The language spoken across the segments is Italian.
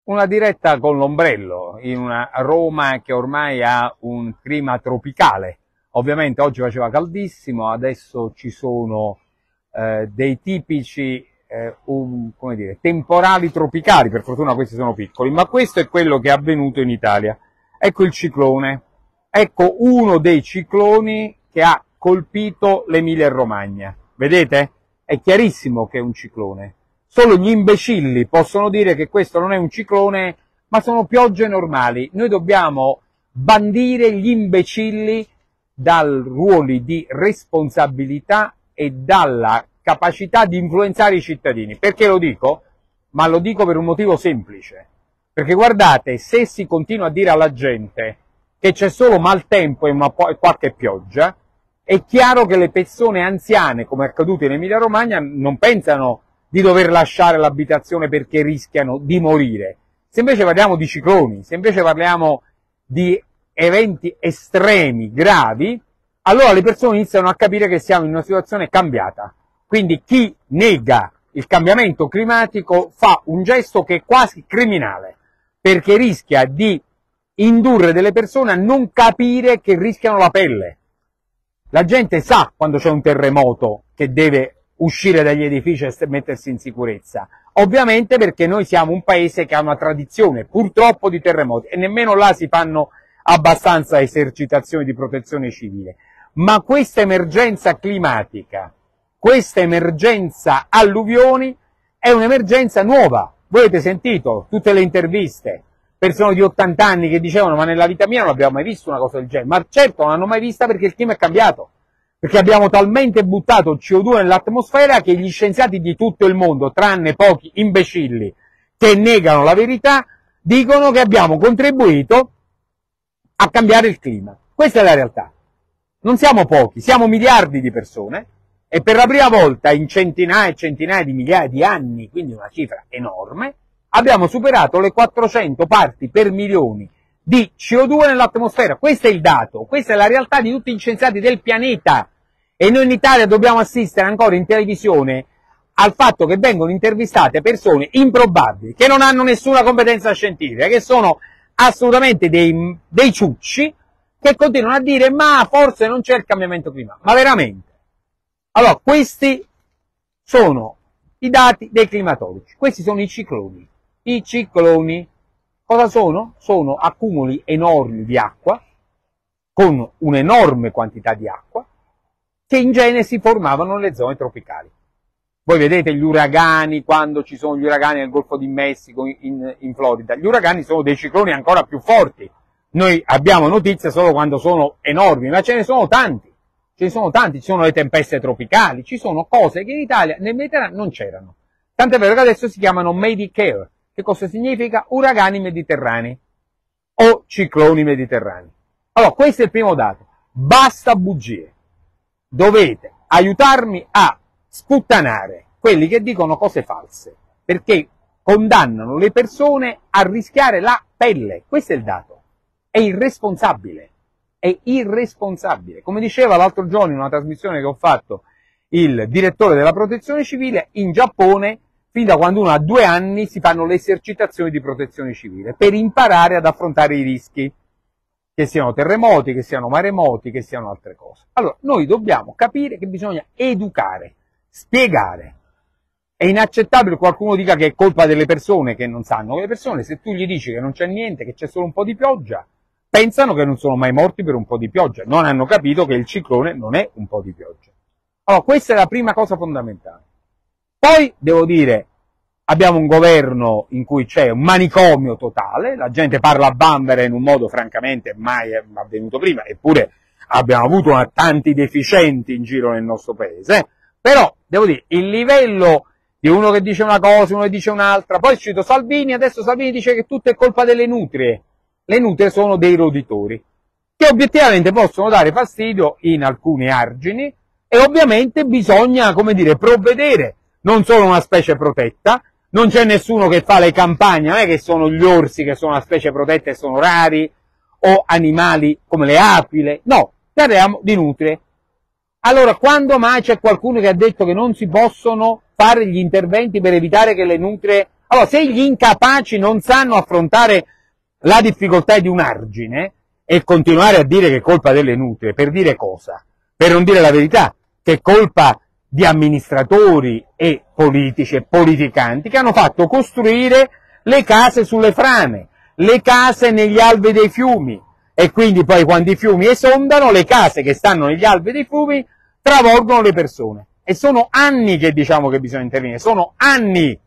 una diretta con l'ombrello in una Roma che ormai ha un clima tropicale. Ovviamente oggi faceva caldissimo, adesso ci sono dei tipici come dire, temporali tropicali, per fortuna questi sono piccoli, ma questo è quello che è avvenuto in Italia. Ecco il ciclone, ecco uno dei cicloni che ha colpito l'Emilia-Romagna. Vedete? È chiarissimo che è un ciclone. Solo gli imbecilli possono dire che questo non è un ciclone, ma sono piogge normali. Noi dobbiamo bandire gli imbecilli dal ruoli di responsabilità e dalla capacità di influenzare i cittadini. Perché lo dico? Ma lo dico per un motivo semplice. Perché guardate, se si continua a dire alla gente che c'è solo maltempo e qualche pioggia, è chiaro che le persone anziane, come è accaduto in Emilia-Romagna, non pensano di dover lasciare l'abitazione perché rischiano di morire. Se invece parliamo di cicloni, se invece parliamo di eventi estremi, gravi, allora le persone iniziano a capire che siamo in una situazione cambiata. Quindi chi nega il cambiamento climatico fa un gesto che è quasi criminale, perché rischia di indurre delle persone a non capire che rischiano la pelle. La gente sa quando c'è un terremoto che deve uscire dagli edifici e mettersi in sicurezza, ovviamente perché noi siamo un paese che ha una tradizione purtroppo di terremoti e nemmeno là si fanno abbastanza esercitazioni di protezione civile. Ma questa emergenza climatica, questa emergenza alluvioni è un'emergenza nuova. Voi avete sentito tutte le interviste, persone di 80 anni che dicevano ma nella vita mia non abbiamo mai visto una cosa del genere, ma certo non l'hanno mai vista perché il clima è cambiato, perché abbiamo talmente buttato il CO2 nell'atmosfera che gli scienziati di tutto il mondo, tranne pochi imbecilli che negano la verità, dicono che abbiamo contribuito a cambiare il clima. Questa è la realtà. Non siamo pochi, siamo miliardi di persone e per la prima volta in centinaia e centinaia di migliaia di anni, quindi una cifra enorme, abbiamo superato le 400 parti per milioni di CO2 nell'atmosfera. Questo è il dato, questa è la realtà di tutti gli scienziati del pianeta e noi in Italia dobbiamo assistere ancora in televisione al fatto che vengono intervistate persone improbabili, che non hanno nessuna competenza scientifica, che sono assolutamente dei ciucci, che continuano a dire ma forse non c'è il cambiamento climatico. Ma veramente? Allora, questi sono i dati dei climatologi, questi sono i cicloni. I cicloni cosa sono? Sono accumuli enormi di acqua, con un'enorme quantità di acqua, che in genere si formavano nelle zone tropicali. Voi vedete gli uragani, quando ci sono gli uragani nel Golfo di Messico, in Florida, gli uragani sono dei cicloni ancora più forti. Noi abbiamo notizie solo quando sono enormi, ma ce ne sono tanti. Ci sono le tempeste tropicali, ci sono cose che in Italia, nel Mediterraneo, non c'erano. Tant'è vero che adesso si chiamano Medicare. Che cosa significa? Uragani mediterranei o cicloni mediterranei. Allora, questo è il primo dato. Basta bugie. Dovete aiutarmi a sputtanare quelli che dicono cose false, perché condannano le persone a rischiare la pelle. Questo è il dato. È irresponsabile. È irresponsabile. Come diceva l'altro giorno in una trasmissione che ho fatto il direttore della protezione civile, in Giappone, fin da quando uno ha 2 anni, si fanno le esercitazioni di protezione civile per imparare ad affrontare i rischi, che siano terremoti, che siano maremoti, che siano altre cose. Allora, noi dobbiamo capire che bisogna educare, spiegare. È inaccettabile che qualcuno dica che è colpa delle persone che non sanno. Le persone, se tu gli dici che non c'è niente, che c'è solo un po' di pioggia, pensano che non sono mai morti per un po' di pioggia. Non hanno capito che il ciclone non è un po' di pioggia. Allora, questa è la prima cosa fondamentale. Poi, devo dire, abbiamo un governo in cui c'è un manicomio totale, la gente parla a bambera in un modo francamente mai avvenuto prima, eppure abbiamo avuto tanti deficienti in giro nel nostro paese, però, devo dire, il livello di uno che dice una cosa, uno che dice un'altra, poi cito Salvini, adesso Salvini dice che tutto è colpa delle nutrie. Le nutrie sono dei roditori, che obiettivamente possono dare fastidio in alcuni argini, e ovviamente bisogna, come dire, provvedere. Non sono una specie protetta, non c'è nessuno che fa le campagne, non è che sono gli orsi che sono una specie protetta e sono rari, o animali come le aquile, no, parliamo di nutrie. Allora, quando mai c'è qualcuno che ha detto che non si possono fare gli interventi per evitare che le nutrie Allora, se gli incapaci non sanno affrontare la difficoltà di un argine e continuare a dire che è colpa delle nutrie, per dire cosa? Per non dire la verità, che è colpa di amministratori e politici e politicanti che hanno fatto costruire le case sulle frane, le case negli alvei dei fiumi, e quindi poi quando i fiumi esondano, le case che stanno negli alvei dei fiumi travolgono le persone. E sono anni che diciamo che bisogna intervenire, sono anni.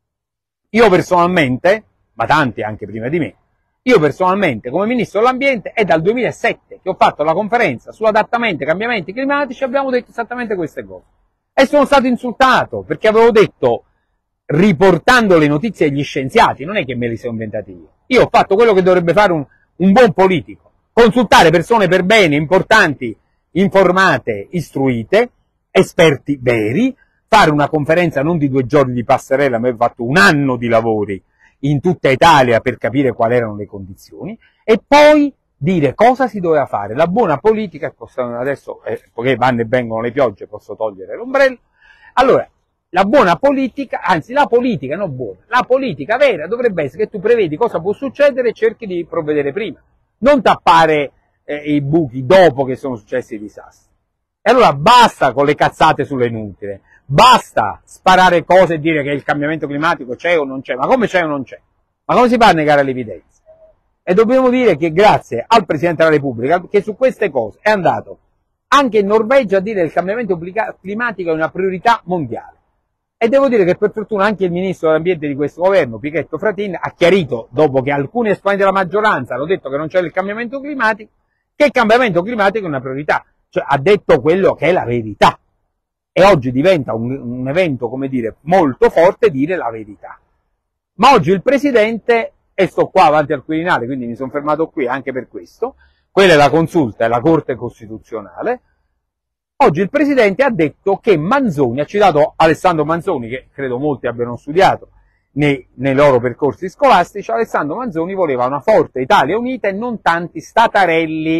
Io personalmente, ma tanti anche prima di me, io personalmente come Ministro dell'Ambiente è dal 2007 che ho fatto la conferenza sull'adattamento ai cambiamenti climatici e abbiamo detto esattamente queste cose. E sono stato insultato perché avevo detto, riportando le notizie degli scienziati, non è che me li sono inventati io. Io ho fatto quello che dovrebbe fare un buon politico, consultare persone per bene, importanti, informate, istruite, esperti veri, fare una conferenza non di 2 giorni di passerella, ma ho fatto un anno di lavori in tutta Italia per capire quali erano le condizioni e poi dire cosa si doveva fare. La buona politica, adesso poiché vanno e vengono le piogge posso togliere l'ombrello, allora la buona politica, anzi la politica non buona, la politica vera dovrebbe essere che tu prevedi cosa può succedere e cerchi di provvedere prima, non tappare i buchi dopo che sono successi i disastri. E allora basta con le cazzate sulle nutrie, basta sparare cose e dire che il cambiamento climatico c'è o non c'è, ma come c'è o non c'è? Ma come si fa a negare l'evidenza? E dobbiamo dire che grazie al Presidente della Repubblica, che su queste cose è andato anche in Norvegia a dire che il cambiamento climatico è una priorità mondiale. E devo dire che per fortuna anche il Ministro dell'Ambiente di questo governo, Pichetto Fratin, ha chiarito, dopo che alcuni esponenti della maggioranza hanno detto che non c'è il cambiamento climatico, che il cambiamento climatico è una priorità. Cioè ha detto quello che è la verità. E oggi diventa un evento, come dire, molto forte dire la verità. Ma oggi il Presidente, e sto qua avanti al Quirinale, quindi mi sono fermato qui anche per questo, quella è la consulta, è la Corte Costituzionale, oggi il Presidente ha detto che Manzoni, ha citato Alessandro Manzoni, che credo molti abbiano studiato nei loro percorsi scolastici, Alessandro Manzoni voleva una forte Italia unita e non tanti statarelli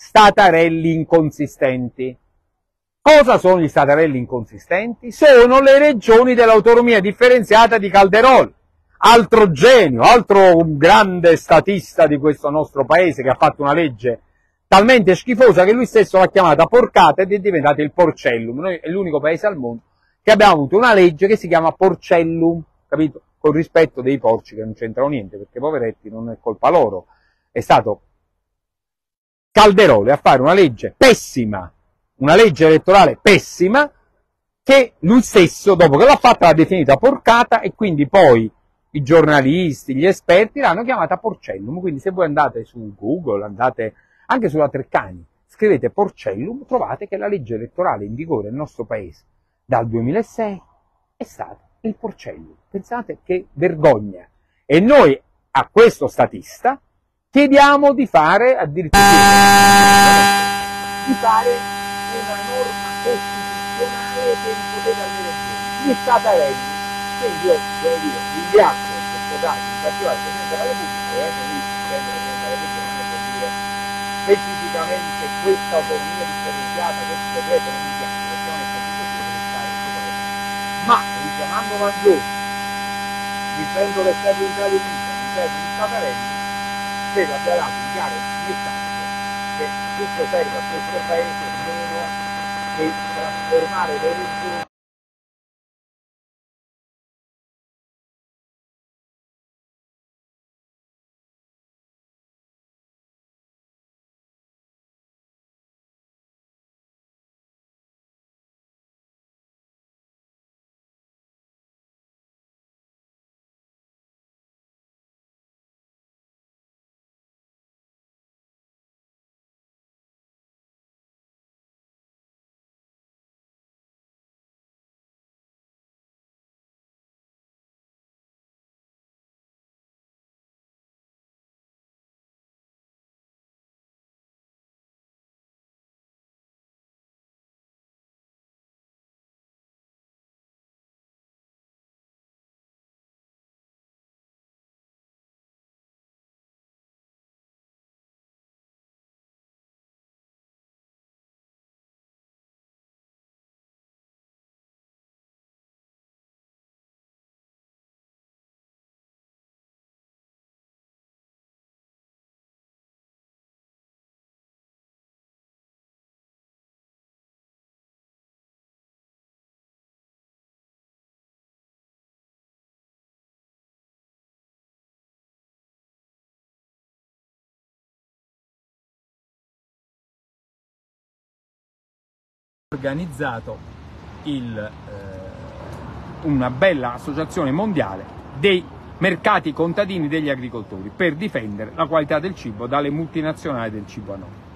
inconsistenti. Cosa sono gli statarelli inconsistenti? Sono le regioni dell'autonomia differenziata di Calderoli, altro genio, altro grande statista di questo nostro paese che ha fatto una legge talmente schifosa che lui stesso l'ha chiamata porcata ed è diventato il porcellum. Noi è l'unico paese al mondo che abbiamo avuto una legge che si chiama porcellum, capito? Con rispetto dei porci che non c'entrano niente, perché poveretti non è colpa loro, è stato Calderoli a fare una legge pessima, una legge elettorale pessima, che lui stesso, dopo che l'ha fatta, l'ha definita porcata e quindi poi i giornalisti, gli esperti l'hanno chiamata porcellum. Quindi se voi andate su Google, andate anche sulla Treccani, scrivete porcellum, trovate che la legge elettorale in vigore nel nostro paese dal 2006 è stata il porcellum. Pensate che vergogna. E noi a questo statista chiediamo di fare addirittura una norma costituzionale per il potere alle regioni, gli statarelli. Quindi io devo dire, ringrazio in questo caso in particolare il Presidente della Repubblica, il Presidente della Repubblica non è per dire specificamente questa autonomia differenziata, questo decreto non mi piace, perché non è così per stare ma richiamando Manzoni, dicendo che serve l'Italia unita, non serve gli statarelli, credo abbia dato un chiaro messaggio che tutto serve a questo paese meno che trasformare le regioni organizzato una bella associazione mondiale dei mercati contadini degli agricoltori per difendere la qualità del cibo dalle multinazionali del cibo a noi.